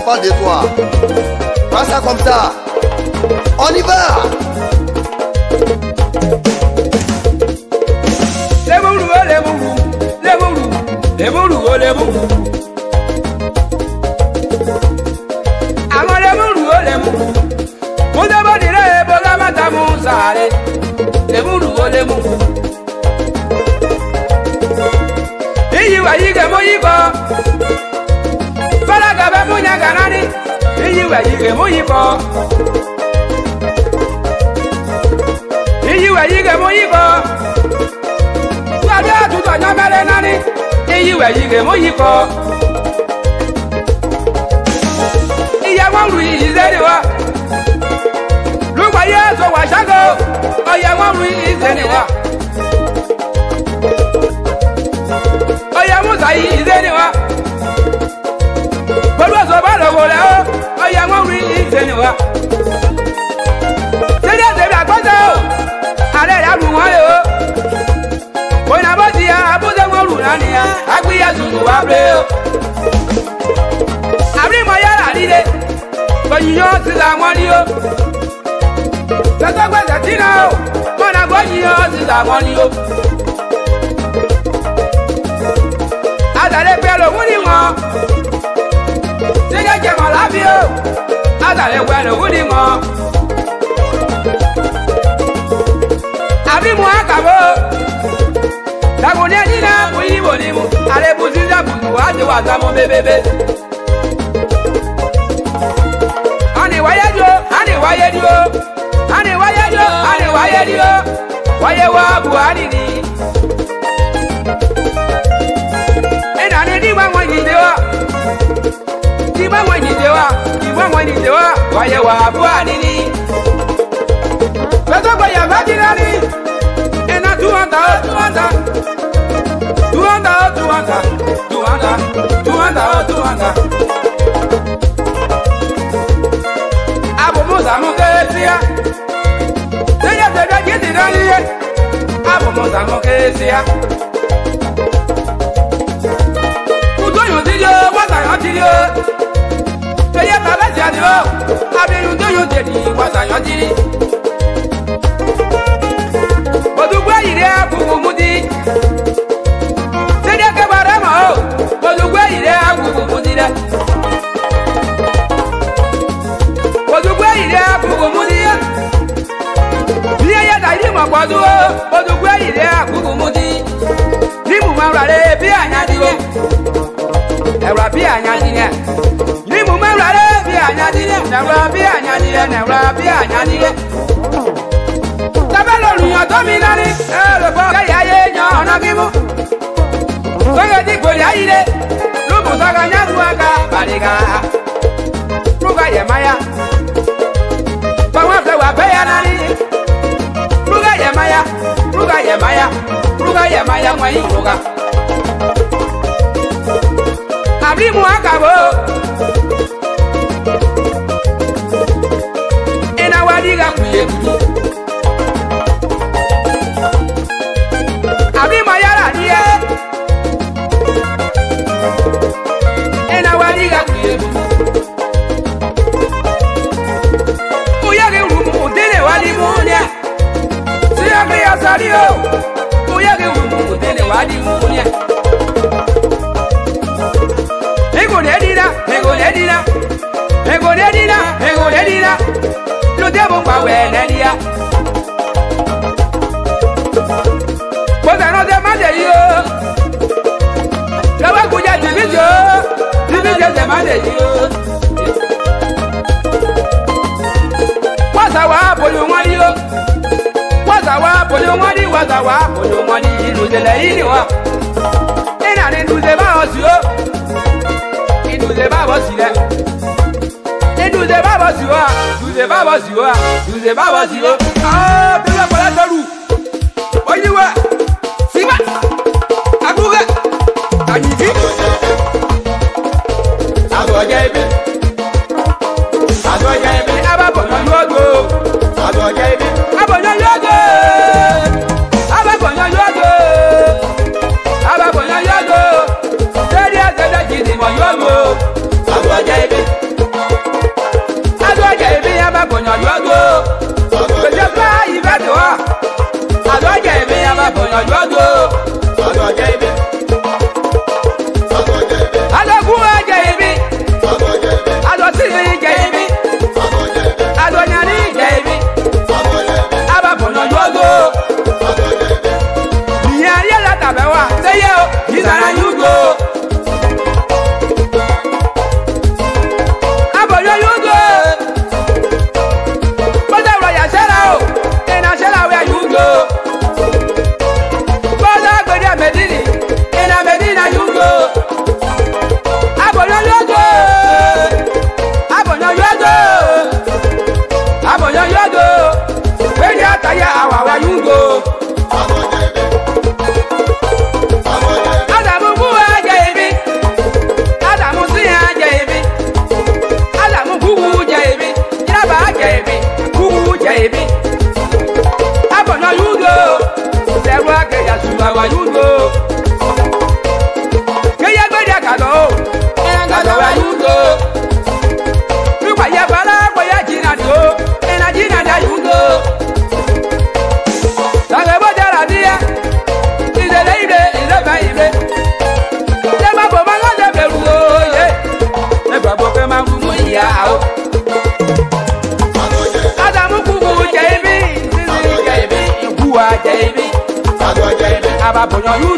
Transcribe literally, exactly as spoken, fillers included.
pas de toi. Pas ça comme ça. On y va. Les boulous, les boulous, les boulous, les boulous, les boulous. Avant les boulous, les boulous. Vous devez dire les boulous, madame, vous allez. Les boulous, les boulous. Iyi wa yi ge mo yi ko. Fala ga be mo nya ganani. Iyi wa yi ge mo yi ko. Iyi wa yi ge mo yi ko. Wa be tu to nya mele nani. Iyi wa yi ge mo yi ko. Iya wa ru yi ze ni wa. Lu kwa ye so wa shago. Oya wa ru yi ze ni wa. Oya musa yi izeni wa. Bọ́lú ọ̀sọ̀ bá lọ wọlé o. Oya wọn rí izeni wa. Sẹ́ni ẹ̀sẹ̀ bí àgbọ̀sẹ̀ o. Ààrẹ rẹ̀ àbù wọn lé o. Òyìnbó bó ti ya abúlé wọn rù lánìí ya. Agbíyà sùkù wá blé o. Àbí mo yára líle. Gbọ̀nyìnyó ti là wọ́n rí o. Sẹ́sọ́ gbẹ̀sẹ̀ tí náà o. Mọ̀nà gbọ̀nyìnyó ti là wọ́n rí o. Adale pe lo wuni mo. Sege je mo labi o. Adale pe lo wuni mo. Abi mo akabo. Dago ne ni na bu yi bo ni mo. Ale bu si da bu wa de wa ta mo bebebe. Ani waye jo, ani waye dio. Ani waye jo, ani waye dio. Waye wa bu ani ni. Di wa wani dewa, di wa wani dewa, di wa wani dewa, waye wa buani ni. Beto kwa ya vajirani, ena tuanda, tuanda, tuanda, tuanda, tuanda, tuanda, tuanda. Abo moza mokesia, seya seya kiti nani ye. Abo moza mokesia. Feye baba si adi o, abirun to yo dedi wasa yan diri. Odugbo ire agugu mudi. Sede ke bare mo o, odugbo ire agugu mudi de. Odugbo ire agugu mudi. Biye ya da iri mo podu o, odugbo ire agugu mudi. Ni mu ma rare bi anyadi o. Ewa bi anyadi ne. Ni mu ma rare bi anyadi ne. Ewa bi anyadi ne. Ewa bi anyadi ne. Tabelo ruyan to mi nani. E le bo ke ya ye yan ona gimu. So ye di gori ayire. Lu bu so ga nya du aka bariga. Lu ga ye maya. Ba wa fe wa be ya nani. Lu ga ye maya. Lu ga ye maya. Lu ga ye maya wa yi lu ga. Abi mu akabo. Ina wadiga kuye kudu. Abi ma yara diye. Ina wadiga kuye kudu. Uyage rumu dene wadi munya. Siyage yasario. Uyage rumu dene wadi munya. Ego nedina, ego nedina, ego nedina, ego nedina. Lo debo pa we nedia. Boza no de made yo. La wa kuja divijo, divijo de made yo. Waza wa polo wani yo. Waza wa polo wani, waza wa polo wani. Ilu de la ini wa. Ina ni lu de ba osio. Douze baba si le, et douze baba si wa, douze baba si wa, douze baba si wa. Ah, tu vas pas la talou. Oye wa, si wa, abuga, anifi. Abo jaibe, abo jaibe, aba bono yogo, abo jaibe, abo yogo, aba bono yogo, aba bono yogo. Seri azeda jidi mo yogo. Abo jaibe. jaibi. Abonyo yugo. Sewa ke ya suwa wa yugo. Ke ya gbe ya kalo. Kalo wa yugo. Kwa ya bala kwa ya jina do. Ena jina da yugo. Sage bo jara dia. Ize leibe, ize baibe. Seba bo manga de berugo ye. Seba bo ke mangu ya ao. Adamu kuku jaibi, sisi jaibi, kuwa jaibi. Aba bonyo yu